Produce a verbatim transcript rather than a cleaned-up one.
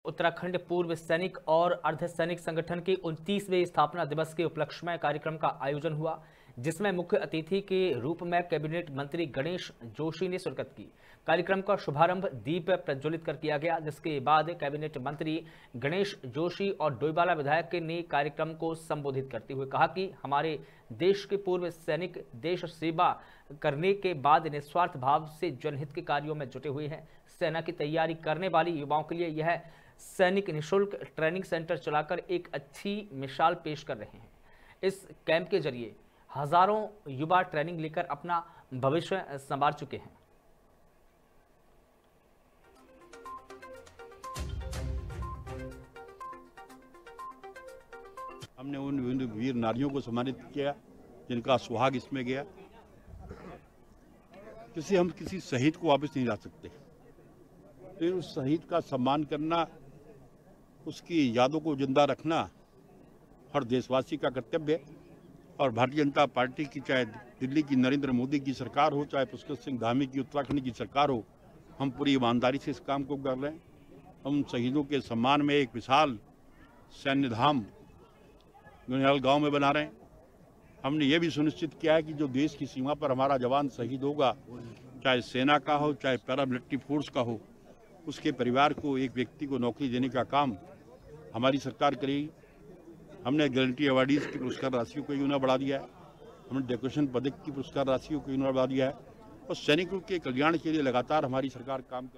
उत्तराखंड पूर्व सैनिक और अर्धसैनिक संगठन के उनतीसवें स्थापना दिवस के उपलक्ष्य में कार्यक्रम का आयोजन हुआ, जिसमें मुख्य अतिथि के रूप में कैबिनेट मंत्री गणेश जोशी ने शिरकत की। कार्यक्रम का शुभारंभ दीप प्रज्वलित कर किया गया, जिसके बाद कैबिनेट मंत्री गणेश जोशी और डोईवाला विधायक ने कार्यक्रम को संबोधित करते हुए कहा कि हमारे देश के पूर्व सैनिक देश सेवा करने के बाद निस्वार्थ भाव से जनहित के कार्यों में जुटे हुए हैं। सेना की तैयारी करने वाली युवाओं के लिए यह सैनिक निःशुल्क ट्रेनिंग सेंटर चलाकर एक अच्छी मिसाल पेश कर रहे हैं। इस कैंप के जरिए हजारों युवा ट्रेनिंग लेकर अपना भविष्य संवार चुके हैं। हमने उन वीर नारियों को सम्मानित किया जिनका सुहाग इसमें गया। किसी हम किसी शहीद को वापस नहीं ला सकते, फिर उस शहीद का सम्मान करना, उसकी यादों को जिंदा रखना हर देशवासी का कर्तव्य है। और भारतीय जनता पार्टी की, चाहे दिल्ली की नरेंद्र मोदी की सरकार हो, चाहे पुष्कर सिंह धामी की उत्तराखंड की सरकार हो, हम पूरी ईमानदारी से इस काम को कर रहे हैं। हम शहीदों के सम्मान में एक विशाल सैन्य धाम गुनियाल गांव में बना रहे हैं। हमने ये भी सुनिश्चित किया है कि जो देश की सीमा पर हमारा जवान शहीद होगा, चाहे सेना का हो, चाहे पैरामिलिट्री फोर्स का हो, उसके परिवार को एक व्यक्ति को नौकरी देने का काम हमारी सरकार करेगी। हमने गारंटी अवार्डीज की पुरस्कार राशियों को यूना बढ़ा दिया है, हमने डेकोरेशन पदक की पुरस्कार राशियों को यूना बढ़ा दिया है और सैनिकों के कल्याण के लिए लगातार हमारी सरकार काम कर